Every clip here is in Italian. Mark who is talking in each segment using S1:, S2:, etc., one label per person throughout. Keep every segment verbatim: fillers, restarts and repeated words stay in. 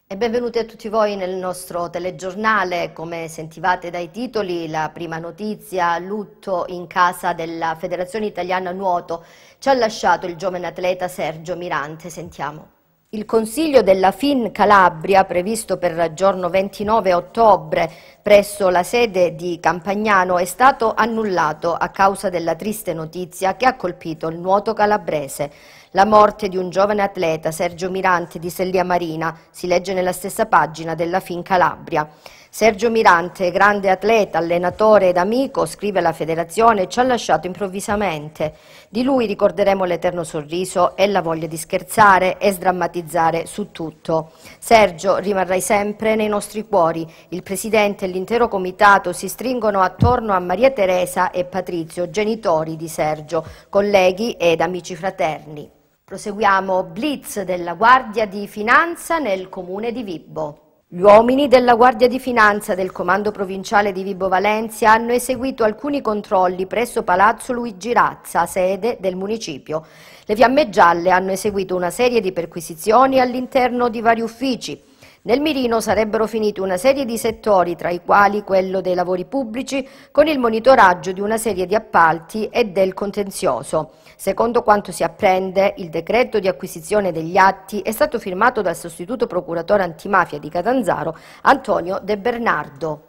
S1: E benvenuti a tutti voi nel nostro telegiornale. Come sentivate dai titoli, la prima notizia: lutto in casa della Federazione Italiana Nuoto. Ci ha lasciato il giovane atleta Sergio Mirante. Sentiamo. Il Consiglio della FIN Calabria, previsto per il giorno ventinove ottobre presso la sede di Campagnano, è stato annullato a causa della triste notizia che ha colpito il nuoto calabrese. La morte di un giovane atleta, Sergio Mirante, di Sellia Marina, si legge nella stessa pagina della FIN Calabria. Sergio Mirante, grande atleta, allenatore ed amico, scrive la federazione, ci ha lasciato improvvisamente. Di lui ricorderemo l'eterno sorriso e la voglia di scherzare e sdrammatizzare su tutto. Sergio, rimarrai sempre nei nostri cuori. Il presidente e l'intero comitato si stringono attorno a Maria Teresa e Patrizio, genitori di Sergio, colleghi ed amici fraterni. Proseguiamo. Blitz della Guardia di Finanza nel comune di Vibo. Gli uomini della Guardia di Finanza del Comando Provinciale di Vibo Valentia hanno eseguito alcuni controlli presso Palazzo Luigi Razza, sede del municipio. Le Fiamme Gialle hanno eseguito una serie di perquisizioni all'interno di vari uffici. Nel mirino sarebbero finiti una serie di settori, tra i quali quello dei lavori pubblici, con il monitoraggio di una serie di appalti e del contenzioso. Secondo quanto si apprende, il decreto di acquisizione degli atti è stato firmato dal sostituto procuratore antimafia di Catanzaro, Antonio De Bernardo.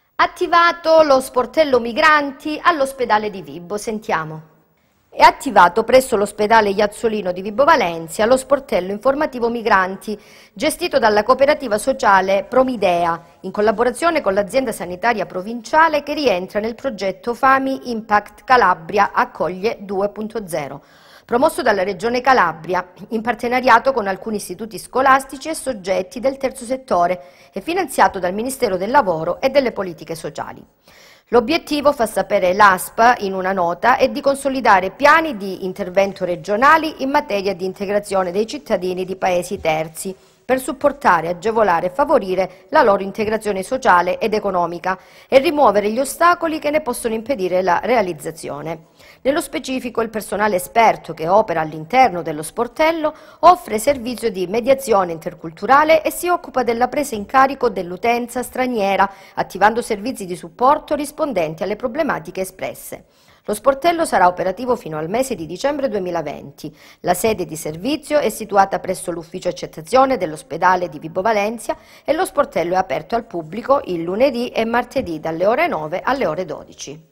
S1: Attivato lo sportello migranti all'ospedale di Vibo. Sentiamo. È attivato presso l'ospedale Iazzolino di Vibo Valentia lo sportello informativo migranti, gestito dalla cooperativa sociale Promidea, in collaborazione con l'azienda sanitaria provinciale che rientra nel progetto Fami Impact Calabria Accoglie due punto zero, promosso dalla Regione Calabria, in partenariato con alcuni istituti scolastici e soggetti del terzo settore e finanziato dal Ministero del Lavoro e delle Politiche Sociali. L'obiettivo, fa sapere l'A S P in una nota, è di consolidare piani di intervento regionali in materia di integrazione dei cittadini di paesi terzi per supportare, agevolare e favorire la loro integrazione sociale ed economica e rimuovere gli ostacoli che ne possono impedire la realizzazione. Nello specifico, il personale esperto che opera all'interno dello sportello offre servizio di mediazione interculturale e si occupa della presa in carico dell'utenza straniera, attivando servizi di supporto rispondenti alle problematiche espresse. Lo sportello sarà operativo fino al mese di dicembre duemilaventi. La sede di servizio è situata presso l'ufficio accettazione dell'ospedale di Vibo Valentia e lo sportello è aperto al pubblico il lunedì e martedì dalle ore nove alle ore dodici.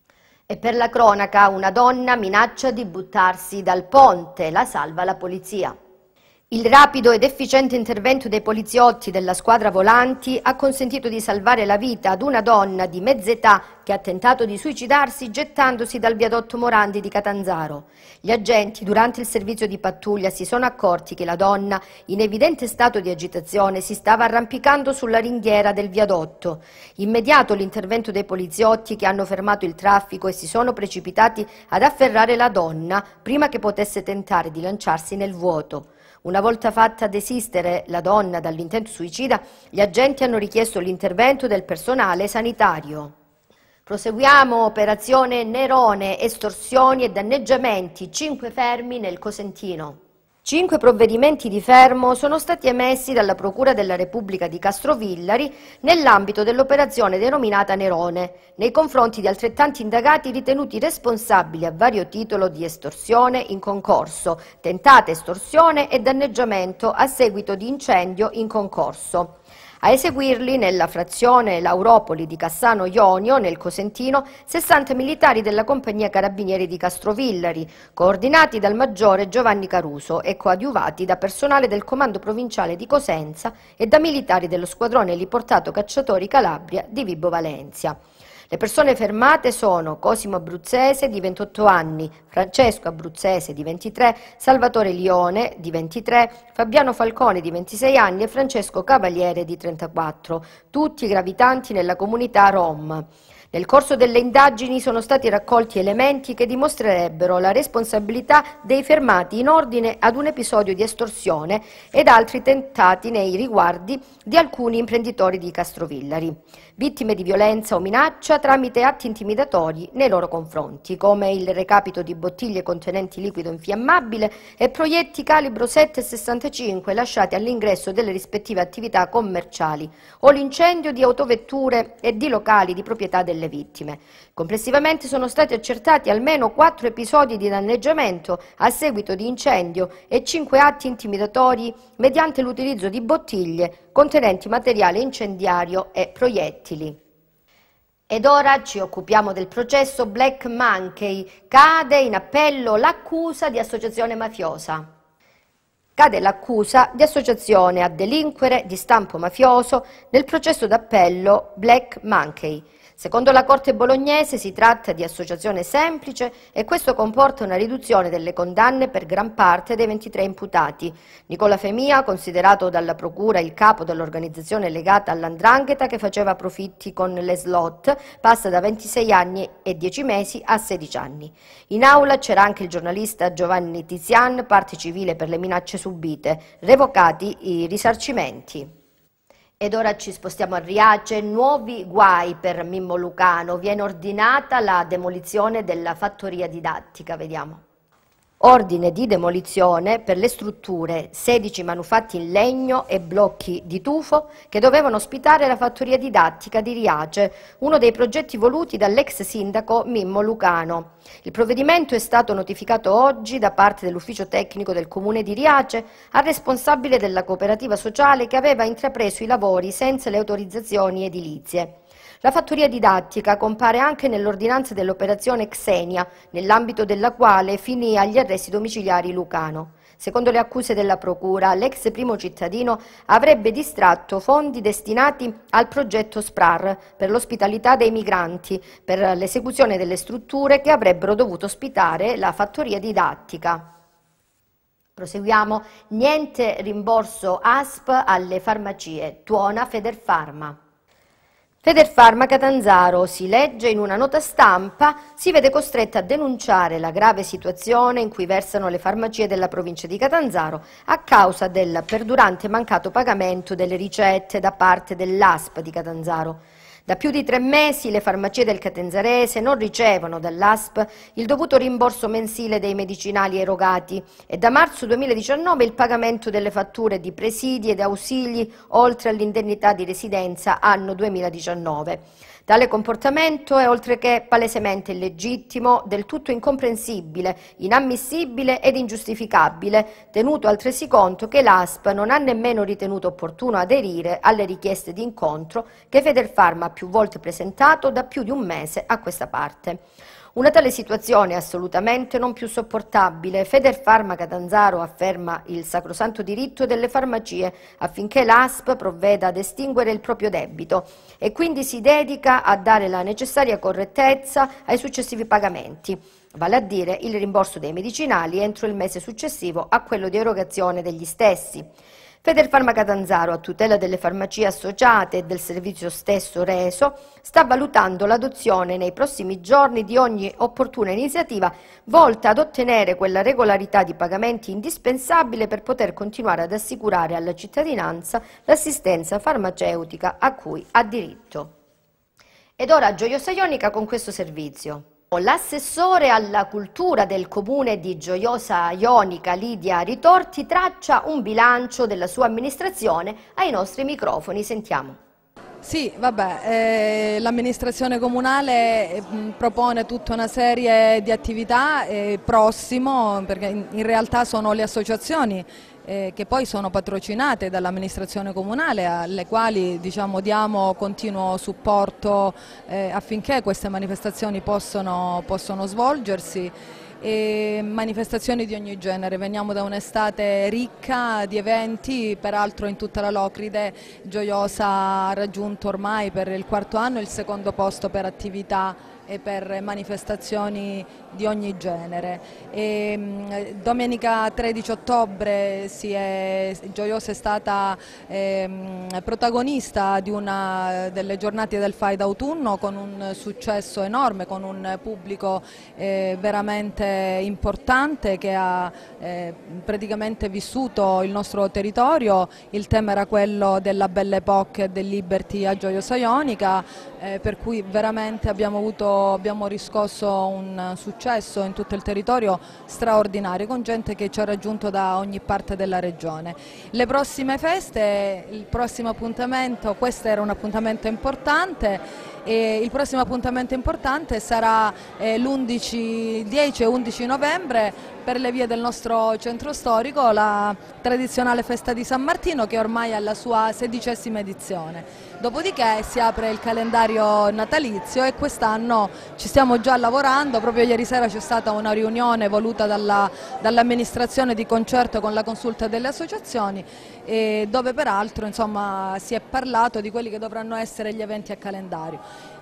S1: E per la cronaca, una donna minaccia di buttarsi dal ponte, la salva la polizia. Il rapido ed efficiente intervento dei poliziotti della squadra volanti ha consentito di salvare la vita ad una donna di mezza età che ha tentato di suicidarsi gettandosi dal viadotto Morandi di Catanzaro. Gli agenti, durante il servizio di pattuglia, si sono accorti che la donna, in evidente stato di agitazione, si stava arrampicando sulla ringhiera del viadotto. Immediato l'intervento dei poliziotti che hanno fermato il traffico e si sono precipitati ad afferrare la donna prima che potesse tentare di lanciarsi nel vuoto. Una volta fatta desistere la donna dall'intento suicida, gli agenti hanno richiesto l'intervento del personale sanitario. Proseguiamo. Operazione Nerone, estorsioni e danneggiamenti, cinque fermi nel Cosentino. Cinque provvedimenti di fermo sono stati emessi dalla Procura della Repubblica di Castrovillari nell'ambito dell'operazione denominata Nerone, nei confronti di altrettanti indagati ritenuti responsabili a vario titolo di estorsione in concorso, tentata estorsione e danneggiamento a seguito di incendio in concorso. A eseguirli nella frazione Lauropoli di Cassano Ionio, nel Cosentino, sessanta militari della Compagnia Carabinieri di Castrovillari, coordinati dal maggiore Giovanni Caruso e coadiuvati da personale del Comando Provinciale di Cosenza e da militari dello Squadrone Eliportato Cacciatori Calabria di Vibo Valentia. Le persone fermate sono Cosimo Abruzzese di ventotto anni, Francesco Abruzzese di ventitré, Salvatore Lione di ventitré, Fabiano Falcone di ventisei anni e Francesco Cavaliere di trentaquattro, tutti gravitanti nella comunità Rom. Nel corso delle indagini sono stati raccolti elementi che dimostrerebbero la responsabilità dei fermati in ordine ad un episodio di estorsione ed altri tentati nei riguardi di alcuni imprenditori di Castrovillari. vittime di violenza o minaccia tramite atti intimidatori nei loro confronti, come il recapito di bottiglie contenenti liquido infiammabile e proiettili calibro sette virgola sessantacinque lasciati all'ingresso delle rispettive attività commerciali o l'incendio di autovetture e di locali di proprietà delle vittime. Complessivamente sono stati accertati almeno quattro episodi di danneggiamento a seguito di incendio e cinque atti intimidatori mediante l'utilizzo di bottiglie contenenti materiale incendiario e proiettili. Ed ora ci occupiamo del processo Black Monkey. Cade in appello l'accusa di associazione mafiosa. Cade l'accusa di associazione a delinquere di stampo mafioso nel processo d'appello Black Monkey. Secondo la Corte bolognese si tratta di associazione semplice e questo comporta una riduzione delle condanne per gran parte dei ventitré imputati. Nicola Femia, considerato dalla Procura il capo dell'organizzazione legata all'Andrangheta che faceva profitti con le slot, passa da ventisei anni e dieci mesi a sedici anni. In aula c'era anche il giornalista Giovanni Tizian, parte civile per le minacce subite, revocati i risarcimenti. Ed ora ci spostiamo a Riace, nuovi guai per Mimmo Lucano, viene ordinata la demolizione della fattoria didattica, vediamo. Ordine di demolizione per le strutture, sedici manufatti in legno e blocchi di tufo che dovevano ospitare la fattoria didattica di Riace, uno dei progetti voluti dall'ex sindaco Mimmo Lucano. Il provvedimento è stato notificato oggi da parte dell'ufficio tecnico del comune di Riace al responsabile della cooperativa sociale che aveva intrapreso i lavori senza le autorizzazioni edilizie. La fattoria didattica compare anche nell'ordinanza dell'operazione Xenia, nell'ambito della quale finì agli arresti domiciliari Lucano. Secondo le accuse della Procura, l'ex primo cittadino avrebbe distratto fondi destinati al progetto SPRAR per l'ospitalità dei migranti, per l'esecuzione delle strutture che avrebbero dovuto ospitare la fattoria didattica. Proseguiamo. Niente rimborso A S P alle farmacie, tuona Federfarma. Federfarma Catanzaro, si legge in una nota stampa, si vede costretta a denunciare la grave situazione in cui versano le farmacie della provincia di Catanzaro a causa del perdurante mancato pagamento delle ricette da parte dell'A S P di Catanzaro. Da più di tre mesi le farmacie del catanzarese non ricevono dall'A S P il dovuto rimborso mensile dei medicinali erogati e da marzo duemiladiciannove il pagamento delle fatture di presidi ed ausili oltre all'indennità di residenza anno duemiladiciannove. Tale comportamento è oltre che palesemente illegittimo, del tutto incomprensibile, inammissibile ed ingiustificabile, tenuto altresì conto che l'A S P non ha nemmeno ritenuto opportuno aderire alle richieste di incontro che Federfarma ha più volte presentato da più di un mese a questa parte. Una tale situazione è assolutamente non più sopportabile. Federfarma Catanzaro afferma il sacrosanto diritto delle farmacie affinché l'A S P provveda ad estinguere il proprio debito e quindi si dedica a dare la necessaria correttezza ai successivi pagamenti, vale a dire il rimborso dei medicinali entro il mese successivo a quello di erogazione degli stessi. Federfarma Catanzaro, a tutela delle farmacie associate e del servizio stesso reso, sta valutando l'adozione nei prossimi giorni di ogni opportuna iniziativa volta ad ottenere quella regolarità di pagamenti indispensabile per poter continuare ad assicurare alla cittadinanza l'assistenza farmaceutica a cui ha diritto. Ed ora Gioiosa Ionica con questo servizio. L'assessore alla cultura del comune di Gioiosa Ionica, Lidia Ritorti, traccia un bilancio della sua amministrazione ai nostri microfoni. Sentiamo.
S2: Sì, vabbè, eh, l'amministrazione comunale eh, propone tutta una serie di attività eh, prossimo, perché in, in realtà sono le associazioni eh, che poi sono patrocinate dall'amministrazione comunale, alle quali diciamo, diamo continuo supporto eh, affinché queste manifestazioni possano, possono svolgersi. E manifestazioni di ogni genere, veniamo da un'estate ricca di eventi, peraltro in tutta la Locride Gioiosa ha raggiunto ormai per il quarto anno il secondo posto per attività e per manifestazioni di ogni genere. E, domenica tredici ottobre si è, Gioiosa è stata eh, protagonista di una delle giornate del Fai d'autunno con un successo enorme, con un pubblico eh, veramente importante che ha eh, praticamente vissuto il nostro territorio. Il tema era quello della Belle Époque e del Liberty a Gioiosa Ionica, eh, per cui veramente abbiamo, avuto, abbiamo riscosso un successo in tutto il territorio straordinario, con gente che ci ha raggiunto da ogni parte della regione. Le prossime feste, il prossimo appuntamento, questo era un appuntamento importante, e il prossimo appuntamento importante sarà eh, l'undici, dieci e undici novembre per le vie del nostro centro storico, la tradizionale festa di San Martino, che ormai è alla sua sedicesima edizione. Dopodiché si apre il calendario natalizio e quest'anno ci stiamo già lavorando. Proprio ieri sera c'è stata una riunione voluta dalla, dall'amministrazione di concerto con la consulta delle associazioni, e dove peraltro insomma, si è parlato di quelli che dovranno essere gli eventi a calendario.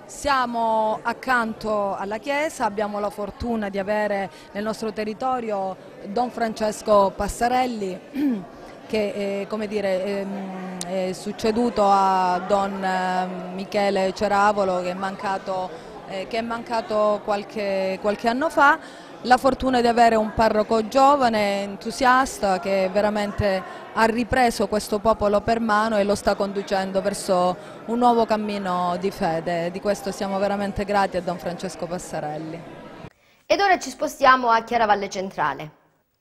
S2: Siamo accanto alla chiesa, abbiamo la fortuna di avere nel nostro territorio Don Francesco Passarelli, che è, come dire, è, è succeduto a Don Michele Ceravolo, che è mancato, eh, che è mancato qualche, qualche anno fa. La fortuna di avere un parroco giovane, entusiasta, che veramente ha ripreso questo popolo per mano e lo sta conducendo verso un nuovo cammino di fede. Di questo siamo veramente grati a Don Francesco Passarelli.
S1: Ed ora ci spostiamo a Chiaravalle Centrale.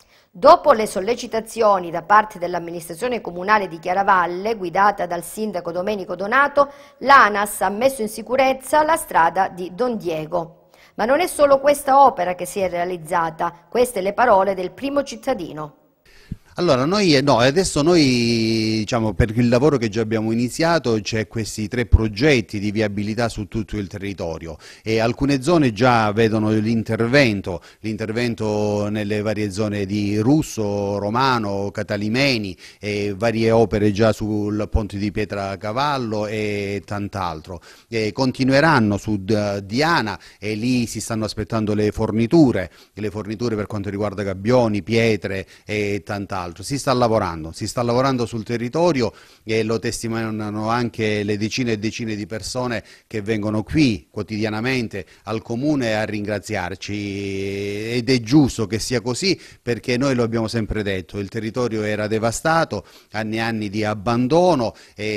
S1: Dopo le sollecitazioni da parte dell'amministrazione comunale di Chiaravalle, guidata dal sindaco Domenico Donato, l'ANAS ha messo in sicurezza la strada di Don Diego. Ma non è solo questa opera che si è realizzata, queste le parole del primo cittadino.
S3: Allora, noi, no, adesso noi, diciamo, per il lavoro che già abbiamo iniziato, c'è questi tre progetti di viabilità su tutto il territorio, e alcune zone già vedono l'intervento, l'intervento nelle varie zone di Russo, Romano, Catalimeni, e varie opere già sul ponte di Pietracavallo e tant'altro. E continueranno su Diana, e lì si stanno aspettando le forniture, le forniture per quanto riguarda gabbioni, pietre e tant'altro. Si sta lavorando, si sta lavorando sul territorio, e lo testimoniano anche le decine e decine di persone che vengono qui quotidianamente al comune a ringraziarci, ed è giusto che sia così, perché noi lo abbiamo sempre detto, il territorio era devastato, anni e anni di abbandono,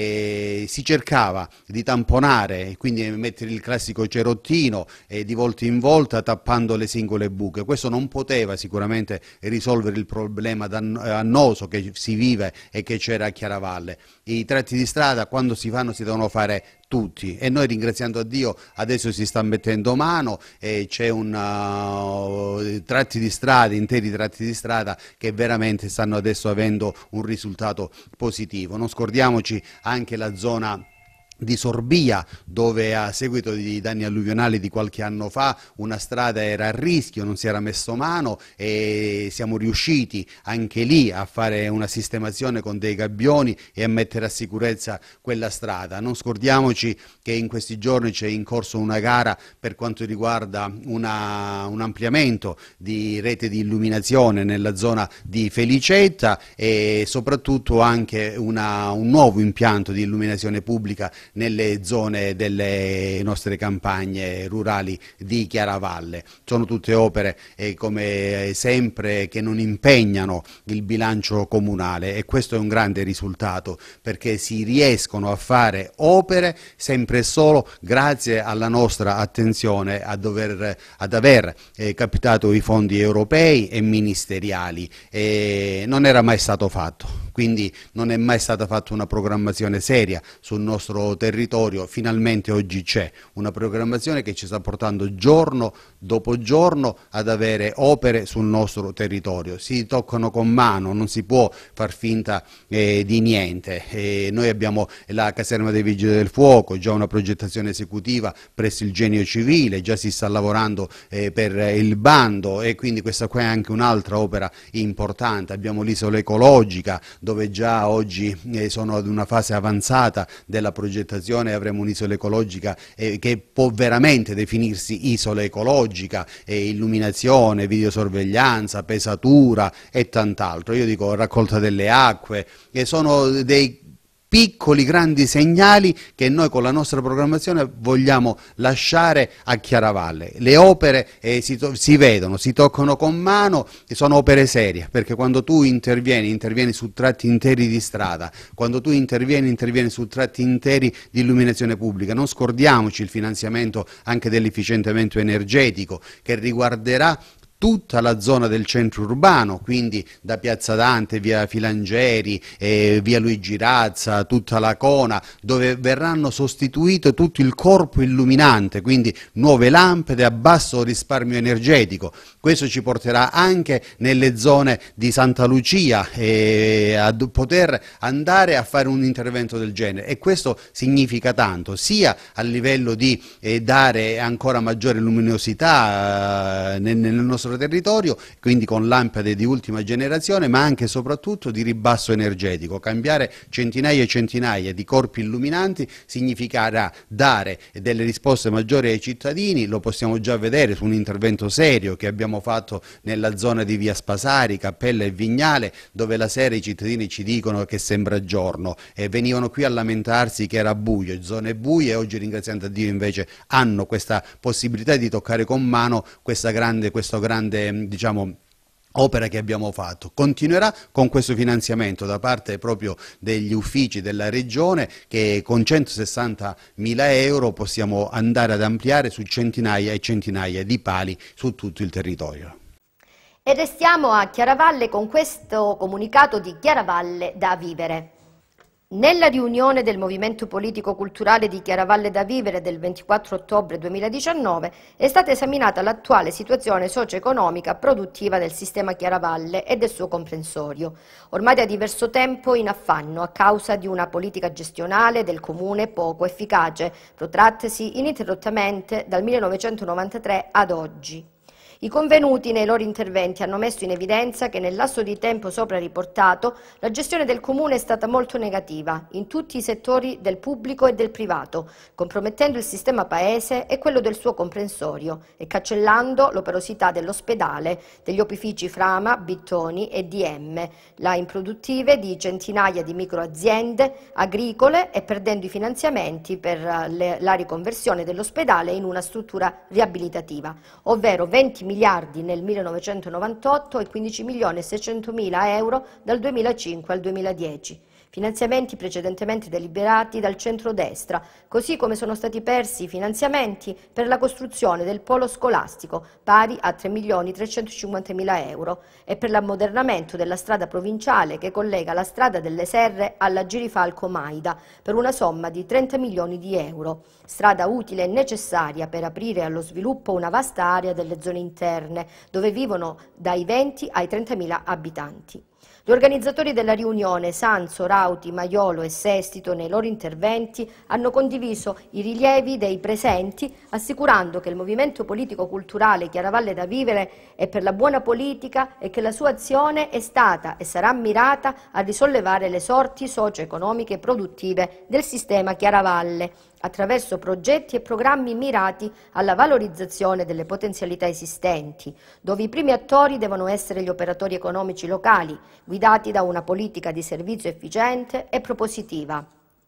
S3: e si cercava di tamponare, quindi mettere il classico cerottino e di volta in volta tappando le singole buche. Questo non poteva sicuramente risolvere il problema annoso che si vive e che c'era a Chiaravalle. I tratti di strada, quando si fanno, si devono fare tutti, e noi, ringraziando a Dio, adesso si sta mettendo mano, e c'è un uh, tratti di strada, interi tratti di strada che veramente stanno adesso avendo un risultato positivo. Non scordiamoci anche la zona di Sorbia, dove a seguito di danni alluvionali di qualche anno fa una strada era a rischio, non si era messo mano, e siamo riusciti anche lì a fare una sistemazione con dei gabbioni e a mettere a sicurezza quella strada. Non scordiamoci che in questi giorni c'è in corso una gara per quanto riguarda una, un ampliamento di rete di illuminazione nella zona di Felicetta, e soprattutto anche una, un nuovo impianto di illuminazione pubblica nelle zone delle nostre campagne rurali di Chiaravalle. Sono tutte opere, eh, come sempre, che non impegnano il bilancio comunale, e questo è un grande risultato, perché si riescono a fare opere sempre e solo grazie alla nostra attenzione a dover, ad aver eh, captato i fondi europei e ministeriali. E non era mai stato fatto. Quindi non è mai stata fatta una programmazione seria sul nostro territorio. Finalmente oggi c'è una programmazione che ci sta portando giorno dopo giorno ad avere opere sul nostro territorio. Si toccano con mano, non si può far finta eh, di niente. E noi abbiamo la caserma dei Vigili del Fuoco, già una progettazione esecutiva presso il Genio Civile, già si sta lavorando eh, per il bando, e quindi questa qua è anche un'altra opera importante. Abbiamo l'isola ecologica, dove già oggi eh, sono ad una fase avanzata della progettazione, e avremo un'isola ecologica eh, che può veramente definirsi isola ecologica, eh, illuminazione, videosorveglianza, pesatura e tant'altro. Io dico raccolta delle acque, che sono dei piccoli grandi segnali che noi con la nostra programmazione vogliamo lasciare a Chiaravalle. Le opere eh, si, si vedono, si toccano con mano, e sono opere serie, perché quando tu intervieni, intervieni su tratti interi di strada, quando tu intervieni, intervieni su tratti interi di illuminazione pubblica. Non scordiamoci il finanziamento anche dell'efficientamento energetico, che riguarderà tutta la zona del centro urbano, quindi da Piazza Dante, via Filangeri, eh, via Luigi Razza, tutta la Cona, dove verranno sostituito tutto il corpo illuminante, quindi nuove lampade a basso risparmio energetico. Questo ci porterà anche nelle zone di Santa Lucia eh, a poter andare a fare un intervento del genere, e questo significa tanto, sia a livello di eh, dare ancora maggiore luminosità eh, nel, nel nostro territorio, quindi con lampade di ultima generazione, ma anche e soprattutto di ribasso energetico. Cambiare centinaia e centinaia di corpi illuminanti significherà dare delle risposte maggiori ai cittadini. Lo possiamo già vedere su un intervento serio che abbiamo fatto nella zona di via Spasari, Cappella e Vignale, dove la sera i cittadini ci dicono che sembra giorno e venivano qui a lamentarsi che era buio, zone buie, e oggi, ringraziando a Dio, invece hanno questa possibilità di toccare con mano questa grande, questo grande diciamo opera che abbiamo fatto. Continuerà con questo finanziamento da parte proprio degli uffici della Regione, che con centosessantamila euro possiamo andare ad ampliare su centinaia e centinaia di pali su tutto il territorio.
S1: E restiamo a Chiaravalle con questo comunicato di Chiaravalle da Vivere. Nella riunione del Movimento Politico Culturale di Chiaravalle da Vivere del ventiquattro ottobre duemiladiciannove è stata esaminata l'attuale situazione socio-economica produttiva del sistema Chiaravalle e del suo comprensorio, ormai da diverso tempo in affanno a causa di una politica gestionale del comune poco efficace, protrattasi ininterrottamente dal millenovecentonovantatré ad oggi. I convenuti nei loro interventi hanno messo in evidenza che nel lasso di tempo sopra riportato la gestione del Comune è stata molto negativa in tutti i settori del pubblico e del privato, compromettendo il sistema paese e quello del suo comprensorio e cancellando l'operosità dell'ospedale, degli opifici Frama, Bittoni e D M, la improduttive di centinaia di microaziende agricole e perdendo i finanziamenti per le, la riconversione dell'ospedale in una struttura riabilitativa, ovvero venti miliardi nel millenovecentonovantotto e quindici milioni e seicentomila euro dal duemilacinque al duemiladieci. Finanziamenti precedentemente deliberati dal centrodestra, così come sono stati persi i finanziamenti per la costruzione del polo scolastico, pari a tre milioni trecentocinquantamila euro, e per l'ammodernamento della strada provinciale che collega la strada delle Serre alla Girifalco Maida, per una somma di trenta milioni di euro, strada utile e necessaria per aprire allo sviluppo una vasta area delle zone interne, dove vivono dai venti ai trentamila abitanti. Gli organizzatori della riunione, Sanzo, Rauti, Maiolo e Sestito, nei loro interventi hanno condiviso i rilievi dei presenti, assicurando che il movimento politico-culturale Chiaravalle da Vivere è per la buona politica e che la sua azione è stata e sarà mirata a risollevare le sorti socio-economiche e produttive del sistema Chiaravalle, attraverso progetti e programmi mirati alla valorizzazione delle potenzialità esistenti, dove i primi attori devono essere gli operatori economici locali, guidati da una politica di servizio efficiente e propositiva.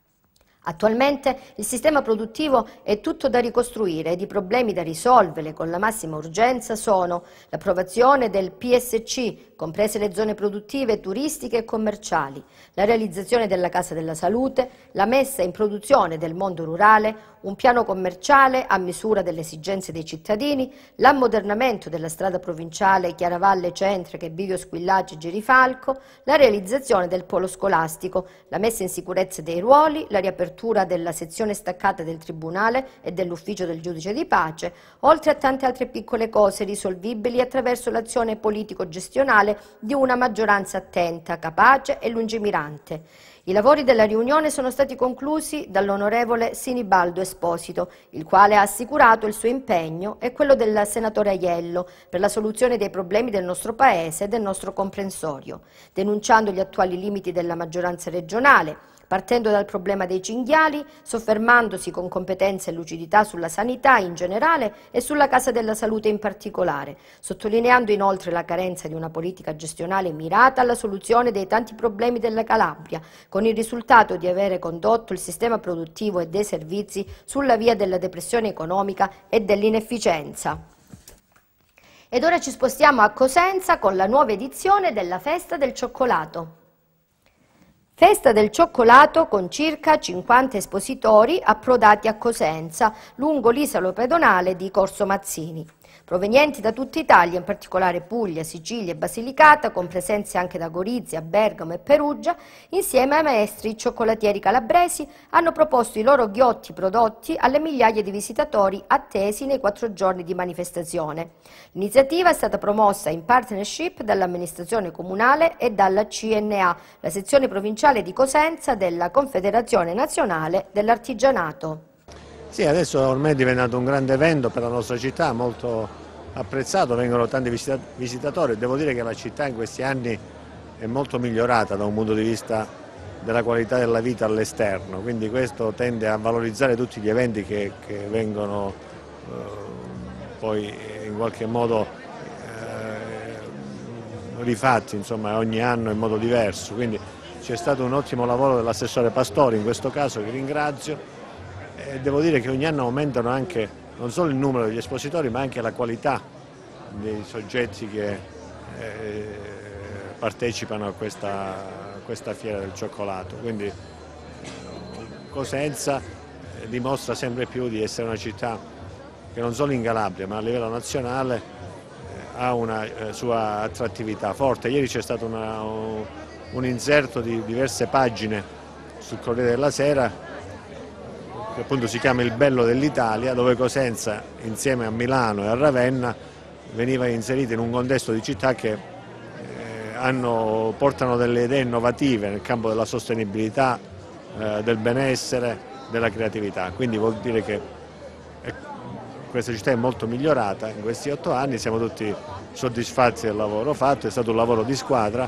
S1: Attualmente il sistema produttivo è tutto da ricostruire ed i problemi da risolvere con la massima urgenza sono l'approvazione del P S C, comprese le zone produttive, turistiche e commerciali, la realizzazione della Casa della Salute, la messa in produzione del mondo rurale, un piano commerciale a misura delle esigenze dei cittadini, l'ammodernamento della strada provinciale Chiaravalle Centre che Bivio Squillaci Girifalco, la realizzazione del polo scolastico, la messa in sicurezza dei ruoli, la riapertura della sezione staccata del Tribunale e dell'Ufficio del Giudice di Pace, oltre a tante altre piccole cose risolvibili attraverso l'azione politico-gestionale di una maggioranza attenta, capace e lungimirante. I lavori della riunione sono stati conclusi dall'onorevole Sinibaldo Esposito, il quale ha assicurato il suo impegno e quello del senatore Aiello per la soluzione dei problemi del nostro Paese e del nostro comprensorio, denunciando gli attuali limiti della maggioranza regionale, partendo dal problema dei cinghiali, soffermandosi con competenza e lucidità sulla sanità in generale e sulla Casa della Salute in particolare, sottolineando inoltre la carenza di una politica gestionale mirata alla soluzione dei tanti problemi della Calabria, con il risultato di avere condotto il sistema produttivo e dei servizi sulla via della depressione economica e dell'inefficienza. Ed ora ci spostiamo a Cosenza con la nuova edizione della Festa del Cioccolato. Festa del Cioccolato con circa cinquanta espositori approdati a Cosenza, lungo l'isolo pedonale di Corso Mazzini, provenienti da tutta Italia, in particolare Puglia, Sicilia e Basilicata, con presenze anche da Gorizia, Bergamo e Perugia, insieme ai maestri cioccolatieri calabresi, hanno proposto i loro ghiotti prodotti alle migliaia di visitatori attesi nei quattro giorni di manifestazione. L'iniziativa è stata promossa in partnership dall'amministrazione comunale e dalla C N A, la sezione provinciale di Cosenza della Confederazione Nazionale dell'Artigianato.
S4: Sì, adesso ormai è diventato un grande evento per la nostra città, molto apprezzato, vengono tanti visitatori. Devo dire che la città in questi anni è molto migliorata da un punto di vista della qualità della vita all'esterno, quindi questo tende a valorizzare tutti gli eventi che, che vengono eh, poi in qualche modo eh, rifatti, insomma, ogni anno in modo diverso. Quindi c'è stato un ottimo lavoro dell'assessore Pastori in questo caso, che ringrazio. E devo dire che ogni anno aumentano anche non solo il numero degli espositori, ma anche la qualità dei soggetti che eh, partecipano a questa, a questa fiera del cioccolato. Quindi Cosenza dimostra sempre più di essere una città che non solo in Calabria, ma a livello nazionale eh, ha una eh, sua attrattività forte. Ieri c'è stato una, un inserto di diverse pagine sul Corriere della Sera, che appunto si chiama Il bello dell'Italia, dove Cosenza insieme a Milano e a Ravenna veniva inserita in un contesto di città che eh, hanno, portano delle idee innovative nel campo della sostenibilità, eh, del benessere, della creatività. Quindi vuol dire che eh, questa città è molto migliorata in questi otto anni, siamo tutti soddisfatti del lavoro fatto, è stato un lavoro di squadra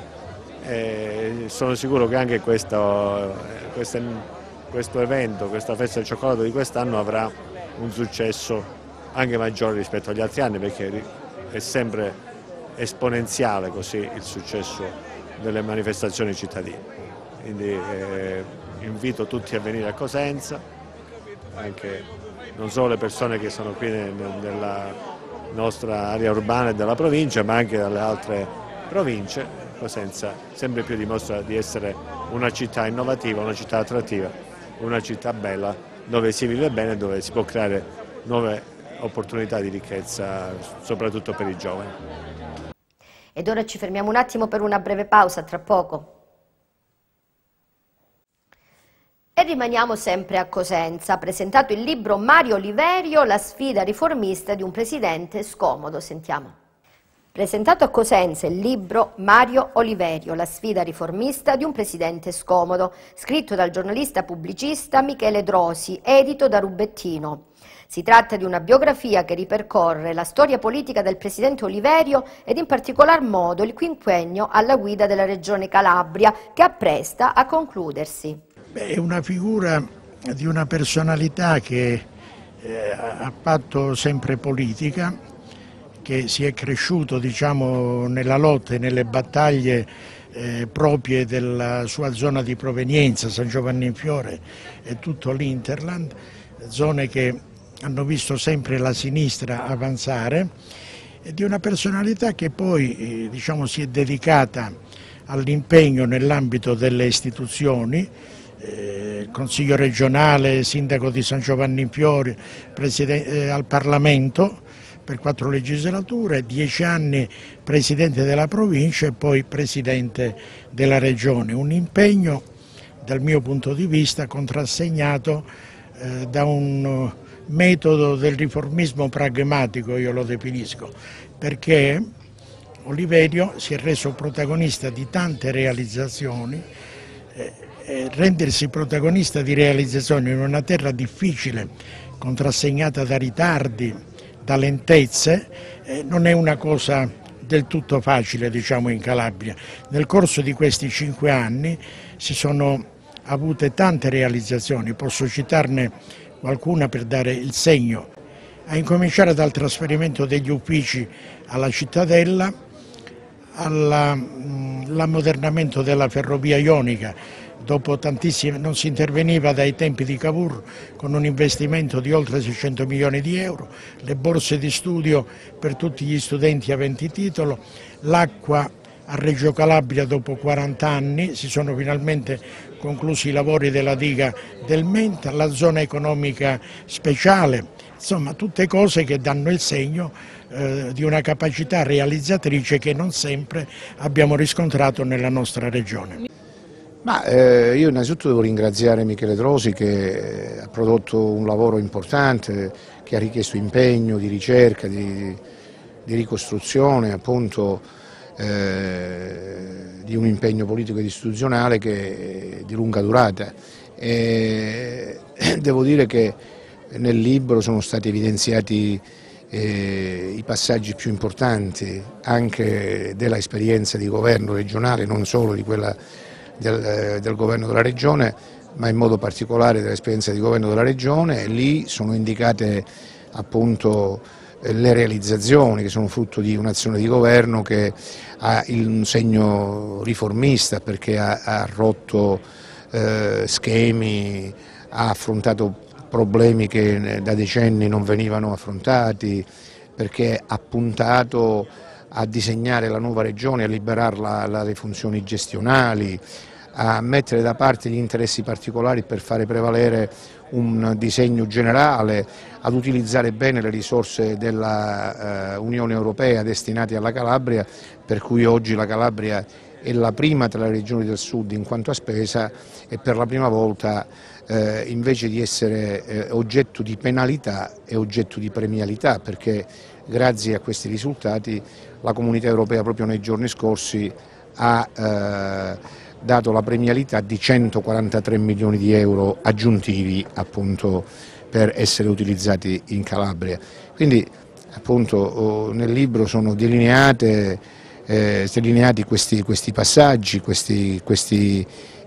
S4: e sono sicuro che anche questo, eh, queste, questo evento, questa festa del cioccolato di quest'anno avrà un successo anche maggiore rispetto agli altri anni, perché è sempre esponenziale così il successo delle manifestazioni cittadine. Quindi eh, invito tutti a venire a Cosenza, anche non solo le persone che sono qui nella nostra area urbana e della provincia, ma anche dalle altre province. Cosenza sempre più dimostra di essere una città innovativa, una città attrattiva, una città bella dove si vive bene e dove si può creare nuove opportunità di ricchezza, soprattutto per i giovani.
S1: Ed ora ci fermiamo un attimo per una breve pausa, tra poco. E rimaniamo sempre a Cosenza. Ha presentato il libro Mario Oliverio, la sfida riformista di un presidente scomodo. Sentiamo. Presentato a Cosenza il libro Mario Oliverio, la sfida riformista di un presidente scomodo, scritto dal giornalista pubblicista Michele Drosi, edito da Rubettino. Si tratta di una biografia che ripercorre la storia politica del presidente Oliverio ed in particolar modo il quinquennio alla guida della regione Calabria, che appresta a concludersi.
S5: Beh, è una figura di una personalità che eh, ha fatto sempre politica, che si è cresciuto, diciamo, nella lotta e nelle battaglie eh, proprie della sua zona di provenienza, San Giovanni in Fiore e tutto l'Interland, zone che hanno visto sempre la sinistra avanzare, e di una personalità che poi eh, diciamo, si è dedicata all'impegno nell'ambito delle istituzioni, eh, Consiglio regionale, sindaco di San Giovanni in Fiore, eh, al Parlamento per quattro legislature, dieci anni presidente della provincia e poi presidente della regione. Un impegno, dal mio punto di vista, contrassegnato eh, da un metodo del riformismo pragmatico, io lo definisco, perché Oliverio si è reso protagonista di tante realizzazioni. Eh, eh, rendersi protagonista di realizzazioni in una terra difficile, contrassegnata da ritardi, da lentezze, eh, non è una cosa del tutto facile, diciamo, in Calabria. Nel corso di questi cinque anni si sono avute tante realizzazioni, posso citarne qualcuna per dare il segno, a incominciare dal trasferimento degli uffici alla Cittadella, all'ammodernamento della ferrovia ionica. Dopo tantissime, non si interveniva dai tempi di Cavour con un investimento di oltre seicento milioni di euro, le borse di studio per tutti gli studenti aventi titolo, l'acqua a Reggio Calabria dopo quaranta anni, si sono finalmente conclusi i lavori della diga del Menta, la zona economica speciale, insomma tutte cose che danno il segno eh, di una capacità realizzatrice che non sempre abbiamo riscontrato nella nostra regione.
S6: Ma, eh, io innanzitutto devo ringraziare Michele Drosi che ha prodotto un lavoro importante, che ha richiesto impegno di ricerca, di, di ricostruzione appunto eh, di un impegno politico ed istituzionale che è di lunga durata. E devo dire che nel libro sono stati evidenziati eh, i passaggi più importanti anche della esperienza di governo regionale, non solo di quella Del, del governo della regione, ma in modo particolare dell'esperienza di governo della regione. E lì sono indicate appunto le realizzazioni che sono frutto di un'azione di governo che ha un segno riformista, perché ha, ha rotto eh, schemi, ha affrontato problemi che da decenni non venivano affrontati, perché ha puntato a disegnare la nuova regione, a liberarla dalle funzioni gestionali, a mettere da parte gli interessi particolari per fare prevalere un disegno generale, ad utilizzare bene le risorse dell'Unione uh, Europea destinate alla Calabria, per cui oggi la Calabria è la prima tra le regioni del sud in quanto a spesa e per la prima volta eh, invece di essere eh, oggetto di penalità è oggetto di premialità, perché grazie a questi risultati la Comunità Europea proprio nei giorni scorsi ha eh, dato la premialità di centoquarantatré milioni di euro aggiuntivi appunto per essere utilizzati in Calabria. Quindi appunto oh, nel libro sono delineate, eh, delineati questi, questi passaggi, questi, questi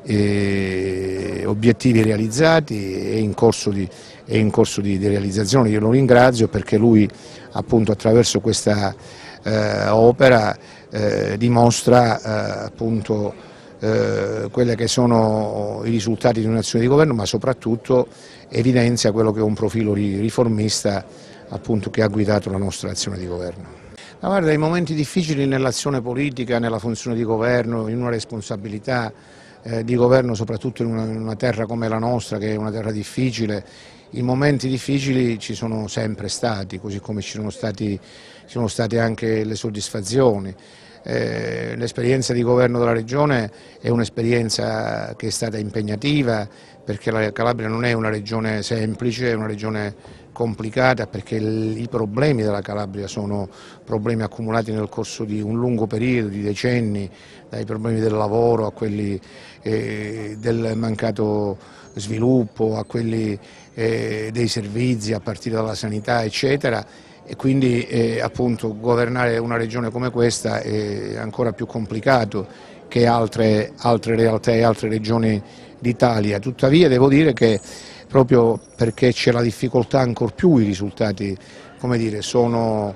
S6: eh, obiettivi realizzati e in corso di, è in corso di, di realizzazione. Io lo ringrazio perché lui appunto attraverso questa eh, opera eh, dimostra eh, appunto eh, quelli che sono i risultati di un'azione di governo, ma soprattutto evidenzia quello che è un profilo riformista appunto che ha guidato la nostra azione di governo. Ma guarda, i momenti difficili nell'azione politica, nella funzione di governo, in una responsabilità eh, di governo, soprattutto in una, in una terra come la nostra, che è una terra difficile, i momenti difficili ci sono sempre stati, così come ci sono, stati, ci sono state anche le soddisfazioni. Eh, l'esperienza di governo della regione è un'esperienza che è stata impegnativa, perché la Calabria non è una regione semplice, è una regione complicata, perché i problemi della Calabria sono problemi accumulati nel corso di un lungo periodo, di decenni, dai problemi del lavoro a quelli eh, del mancato sviluppo, a quelli eh, dei servizi a partire dalla sanità eccetera, e quindi eh, appunto governare una regione come questa è ancora più complicato che altre, altre realtà e altre regioni d'Italia. Tuttavia devo dire che proprio perché c'è la difficoltà ancor più i risultati, come dire, sono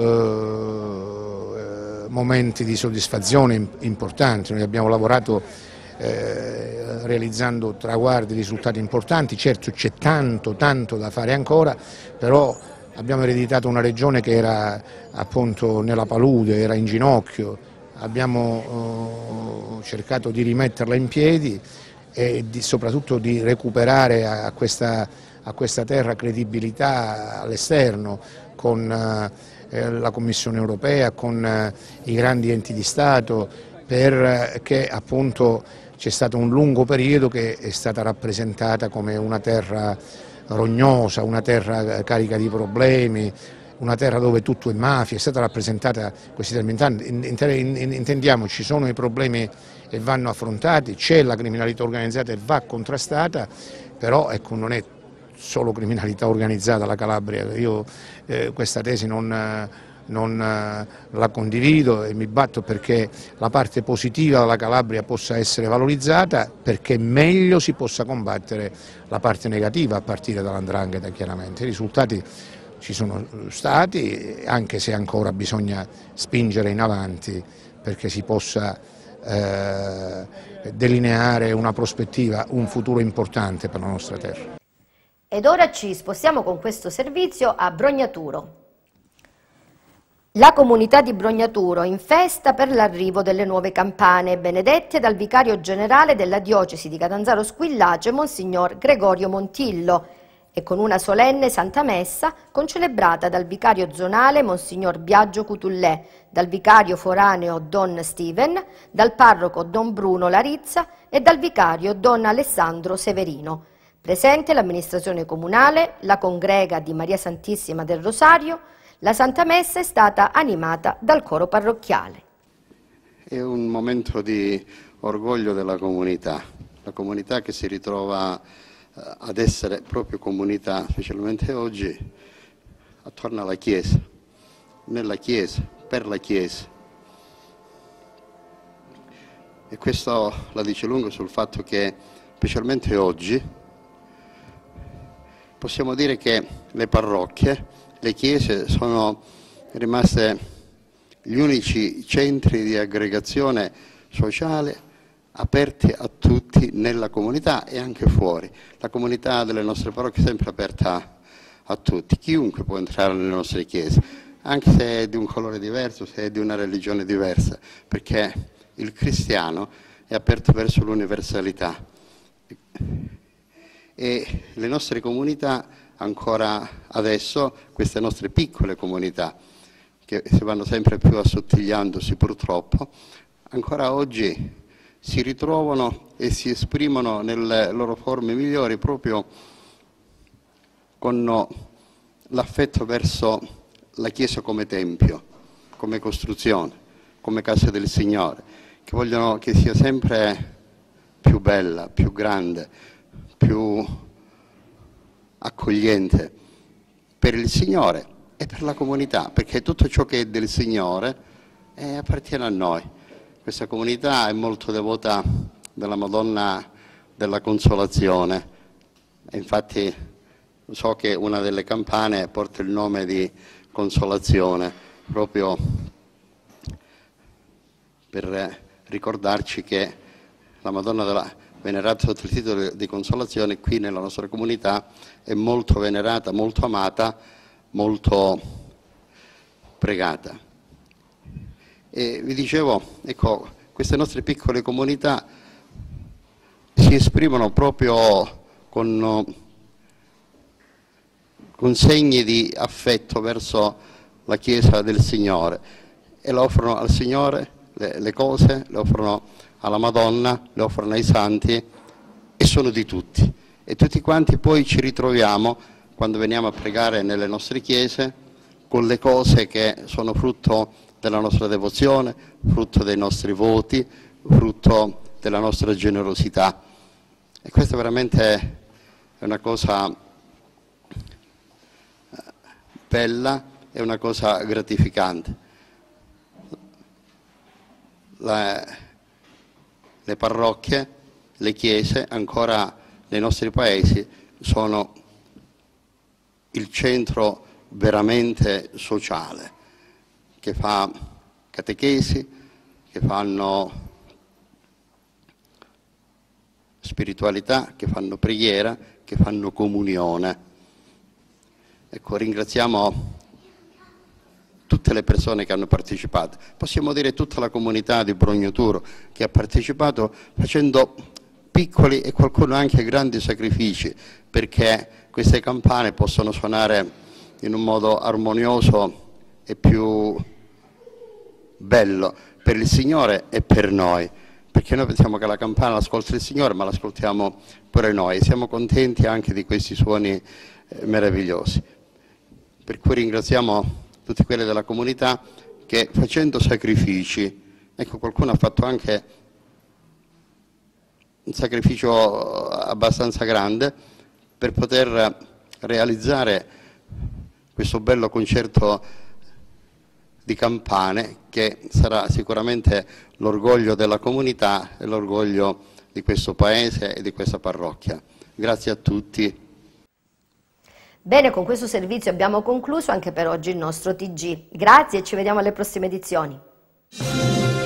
S6: eh, momenti di soddisfazione importanti. Noi abbiamo lavorato eh, realizzando traguardi, risultati importanti, certo c'è tanto, tanto da fare ancora, però abbiamo ereditato una regione che era appunto nella palude, era in ginocchio, abbiamo eh, cercato di rimetterla in piedi e di, soprattutto di recuperare a questa, a questa terra credibilità all'esterno con eh, la Commissione europea, con eh, i grandi enti di Stato, perché appunto c'è stato un lungo periodo che è stata rappresentata come una terra rognosa, una terra carica di problemi, una terra dove tutto è mafia, è stata rappresentata questi termini. Intendiamo, ci sono i problemi e vanno affrontati, c'è la criminalità organizzata e va contrastata, però ecco, non è solo criminalità organizzata la Calabria. Io eh, questa tesi non, non eh, la condivido e mi batto perché la parte positiva della Calabria possa essere valorizzata, perché meglio si possa combattere la parte negativa a partire dall'andrangheta chiaramente. I risultati ci sono stati, anche se ancora bisogna spingere in avanti perché si possa eh, delineare una prospettiva, un futuro importante per la nostra terra.
S1: Ed ora ci spostiamo con questo servizio a Brognaturo. La comunità di Brognaturo in festa per l'arrivo delle nuove campane, benedette dal vicario generale della diocesi di Catanzaro Squillace, Monsignor Gregorio Montillo, e con una solenne Santa Messa concelebrata dal vicario zonale Monsignor Biagio Cutullè, dal vicario foraneo Don Steven, dal parroco Don Bruno Larizza e dal vicario Don Alessandro Severino. Presente l'amministrazione comunale, la congrega di Maria Santissima del Rosario. La Santa Messa è stata animata dal coro parrocchiale.
S7: È un momento di orgoglio della comunità, la comunità che si ritrova eh, ad essere proprio comunità, specialmente oggi, attorno alla Chiesa, nella Chiesa, per la Chiesa. E questo la dice lungo sul fatto che, specialmente oggi, possiamo dire che le parrocchie, le chiese sono rimaste gli unici centri di aggregazione sociale aperti a tutti nella comunità e anche fuori. La comunità delle nostre parrocchie è sempre aperta a tutti, chiunque può entrare nelle nostre chiese, anche se è di un colore diverso, se è di una religione diversa, perché il cristiano è aperto verso l'universalità. E le nostre comunità ancora adesso, queste nostre piccole comunità che si vanno sempre più assottigliandosi purtroppo, ancora oggi si ritrovano e si esprimono nelle loro forme migliori proprio con l'affetto verso la Chiesa come tempio, come costruzione, come casa del Signore, che vogliono che sia sempre più bella, più grande, più accogliente per il Signore e per la comunità, perché tutto ciò che è del Signore eh, appartiene a noi. Questa comunità è molto devota della Madonna della Consolazione, e infatti so che una delle campane porta il nome di Consolazione, proprio per ricordarci che la Madonna della venerata sotto il titolo di Consolazione qui nella nostra comunità è molto venerata, molto amata, molto pregata. E vi dicevo, ecco, queste nostre piccole comunità si esprimono proprio con, con segni di affetto verso la Chiesa del Signore e le offrono al Signore le, le cose, le offrono alla Madonna, le offrono ai santi e sono di tutti. E tutti quanti poi ci ritroviamo, quando veniamo a pregare nelle nostre chiese, con le cose che sono frutto della nostra devozione, frutto dei nostri voti, frutto della nostra generosità. E questa veramente è una cosa bella, è una cosa gratificante. La, Le parrocchie, le chiese, ancora nei nostri paesi, sono il centro veramente sociale, che fa catechesi, che fanno spiritualità, che fanno preghiera, che fanno comunione. Ecco, ringraziamo tutte le persone che hanno partecipato, possiamo dire tutta la comunità di Brognaturo che ha partecipato facendo piccoli e qualcuno anche grandi sacrifici perché queste campane possano suonare in un modo armonioso e più bello per il Signore e per noi, perché noi pensiamo che la campana l'ascolta il Signore, ma l'ascoltiamo pure noi e siamo contenti anche di questi suoni eh, meravigliosi. Per cui ringraziamo tutti quelli della comunità che facendo sacrifici, ecco, qualcuno ha fatto anche un sacrificio abbastanza grande per poter realizzare questo bello concerto di campane, che sarà sicuramente l'orgoglio della comunità e l'orgoglio di questo paese e di questa parrocchia. Grazie a tutti.
S1: Bene, con questo servizio abbiamo concluso anche per oggi il nostro T G. Grazie e ci vediamo alle prossime edizioni.